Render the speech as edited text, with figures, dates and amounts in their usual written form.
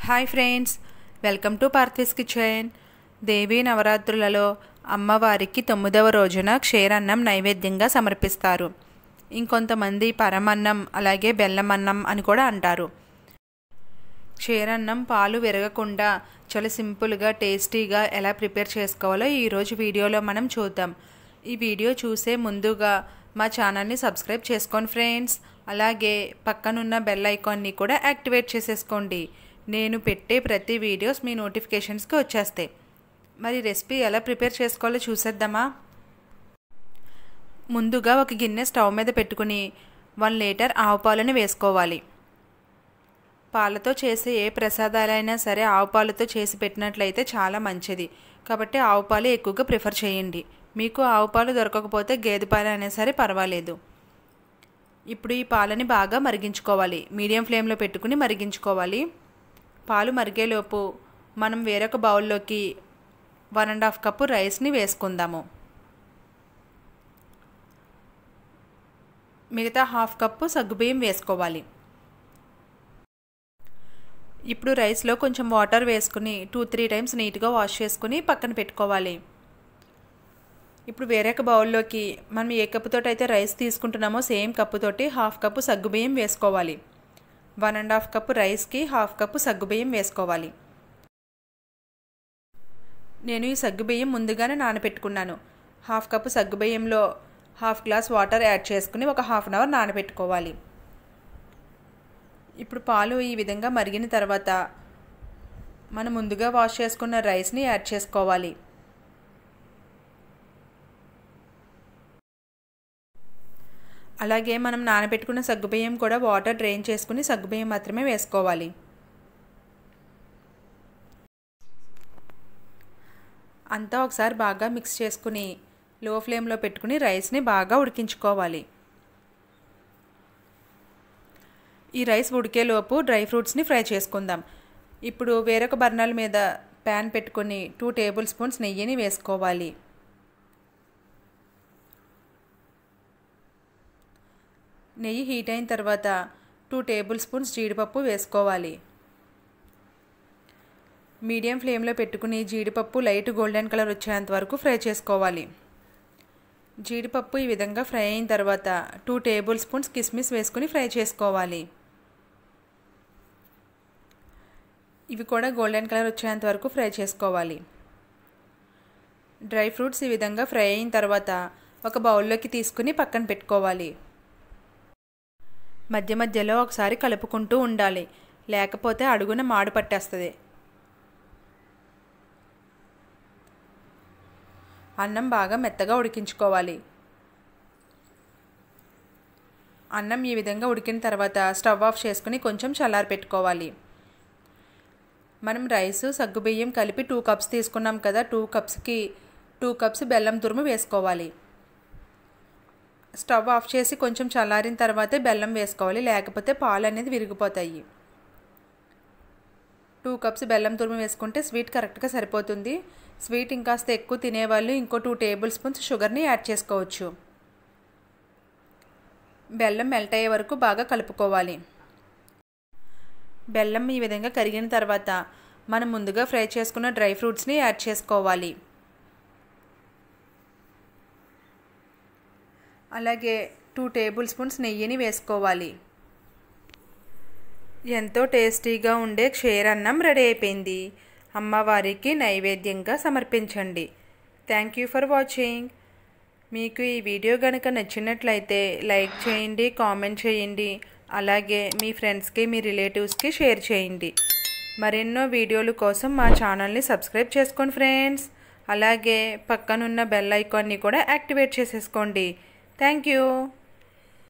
Hi friends, welcome to Parthi's kitchen. దేవీ నవరాత్రులలో అమ్మవారికి 9వ రోజున క్షీరన్నం నైవేద్యంగా సమర్పిస్తారు. ఇంకొంతమంది పరమన్నం అలాగే బెల్లమన్నం అని కూడా అంటారు. క్షీరన్నం పాలు విరగకుండా చాలా సింపుల్గా టేస్టీగా ఎలా ప్రిపేర్ చేసుకోవాలో ఈరోజు వీడియోలో మనం చూద్దాం. ఈ వీడియో చూసే ముందుగా మా ఛానల్ని సబ్స్క్రైబ్ చేసుకోండి ఫ్రెండ్స్. అలాగే పక్కనున్న బెల్ ఐకాన్ని కూడా యాక్టివేట్ చేసేసుకోండి. నేను పెట్టే ప్రతి వీడియోస్ మీ నోటిఫికేషన్స్కి వచ్చేస్తాయి. మరి రెసిపీ ఎలా ప్రిపేర్ చేసుకోవాలో చూసేద్దామా? ముందుగా ఒక గిన్నె స్టవ్ మీద పెట్టుకుని 1 లీటర్ ఆవు పాలను వేసుకోవాలి. పాలతో చేసే ఏ ప్రసాదాలైనా సరే ఆవు పాలతో చేసి పెట్టినట్లయితే చాలా మంచిది. కాబట్టి ఆవు పాలు ఎక్కువగా ప్రిఫర్ చేయండి. మీకు ఆవు పాలు దొరకకపోతే గేదె పాలు అయినా సరే పర్వాలేదు. ఇప్పుడు ఈ పాలని బాగా మరిగించుకోవాలి. మీడియం ఫ్లేమ్లో పెట్టుకుని మరిగించుకోవాలి. పాలు మరిగేలోపు మనం వేరొక బౌల్లోకి 1.5 కప్పు రైస్ని వేసుకుందాము. మిగతా 1/2 కప్పు సగ్గుబియ్యం వేసుకోవాలి. ఇప్పుడు రైస్లో కొంచెం వాటర్ వేసుకుని 2-3 టైమ్స్ నీట్గా వాష్ చేసుకుని పక్కన పెట్టుకోవాలి. ఇప్పుడు వేరొక బౌల్లోకి మనం ఏ కప్పుతోటి అయితే రైస్ తీసుకుంటున్నామో సేమ్ కప్పుతోటి 1/2 కప్పు సగ్గుబియ్యం వేసుకోవాలి. 1.5 కప్పు రైస్కి 1/2 కప్పు సగ్గుబియ్యం వేసుకోవాలి. నేను ఈ సగ్గుబియ్యం ముందుగానే నానబెట్టుకున్నాను. 1/2 కప్పు సగ్గుబియ్యంలో 1/2 గ్లాస్ వాటర్ యాడ్ చేసుకుని ఒక 1/2 అవర్ నానబెట్టుకోవాలి. ఇప్పుడు పాలు ఈ విధంగా మరిగిన తర్వాత మనం ముందుగా వాష్ చేసుకున్న రైస్ని యాడ్ చేసుకోవాలి. అలాగే మనం నానబెట్టుకున్న సగ్గుబియ్యం కూడా వాటర్ డ్రైన్ చేసుకుని సగ్గుబియ్యం మాత్రమే వేసుకోవాలి. అంతా ఒకసారి బాగా మిక్స్ చేసుకుని లో ఫ్లేమ్లో పెట్టుకుని రైస్ని బాగా ఉడికించుకోవాలి. ఈ రైస్ ఉడికేలోపు డ్రై ఫ్రూట్స్ని ఫ్రై చేసుకుందాం. ఇప్పుడు వేరొక బర్నర్ మీద ప్యాన్ పెట్టుకుని 2 టేబుల్ స్పూన్స్ నెయ్యిని వేసుకోవాలి. నెయ్యి హీట్ అయిన తర్వాత 2 టేబుల్ స్పూన్స్ జీడిపప్పు వేసుకోవాలి. మీడియం ఫ్లేమ్లో పెట్టుకుని జీడిపప్పు లైట్ గోల్డెన్ కలర్ వచ్చేంత వరకు ఫ్రై చేసుకోవాలి. జీడిపప్పు ఈ విధంగా ఫ్రై అయిన తర్వాత 2 టేబుల్ స్పూన్స్ కిస్మిస్ వేసుకుని ఫ్రై చేసుకోవాలి. ఇవి కూడా గోల్డెన్ కలర్ వచ్చేంత వరకు ఫ్రై చేసుకోవాలి. డ్రై ఫ్రూట్స్ ఈ విధంగా ఫ్రై అయిన తర్వాత ఒక బౌల్లోకి తీసుకుని పక్కన పెట్టుకోవాలి. మధ్య మధ్యలో ఒకసారి కలుపుకుంటూ ఉండాలి, లేకపోతే అడుగున మాడు పట్టేస్తుంది. అన్నం బాగా మెత్తగా ఉడికించుకోవాలి. అన్నం ఈ విధంగా ఉడికిన తర్వాత స్టవ్ ఆఫ్ చేసుకుని కొంచెం చల్లారి పెట్టుకోవాలి. మనం రైసు సగ్గుబియ్యం కలిపి 2 కప్స్ తీసుకున్నాం కదా, 2 కప్స్కి 2 కప్స్ బెల్లం తురుము వేసుకోవాలి. స్టవ్ ఆఫ్ చేసి కొంచెం చల్లారిన తర్వాతే బెల్లం వేసుకోవాలి, లేకపోతే పాలు అనేది విరిగిపోతాయి. 2 కప్స్ బెల్లం తురుము వేసుకుంటే స్వీట్ కరెక్ట్గా సరిపోతుంది. స్వీట్ ఇంకాస్త ఎక్కువ తినేవాళ్ళు ఇంకో 2 టేబుల్ స్పూన్స్ షుగర్ని యాడ్ చేసుకోవచ్చు. బెల్లం మెల్ట్ అయ్యే వరకు బాగా కలుపుకోవాలి. బెల్లం ఈ విధంగా కరిగిన తర్వాత మనం ముందుగా ఫ్రై చేసుకున్న డ్రై ఫ్రూట్స్ని యాడ్ చేసుకోవాలి. అలాగే 2 టేబుల్ స్పూన్స్ నెయ్యిని వేసుకోవాలి. ఎంతో టేస్టీగా ఉండే క్షీరన్నం రెడీ అయిపోయింది. అమ్మవారికి నైవేద్యంగా సమర్పించండి. Thank you for watching. మీకు ఈ వీడియో కనుక నచ్చినట్లయితే లైక్ చేయండి, కామెంట్ చేయండి. అలాగే మీ ఫ్రెండ్స్కి మీ రిలేటివ్స్కి షేర్ చేయండి. మరెన్నో వీడియోల కోసం మా ఛానల్ని సబ్స్క్రైబ్ చేసుకోండి ఫ్రెండ్స్. అలాగే పక్కనున్న బెల్ ఐకాన్ని కూడా యాక్టివేట్ చేసేసుకోండి. Thank you.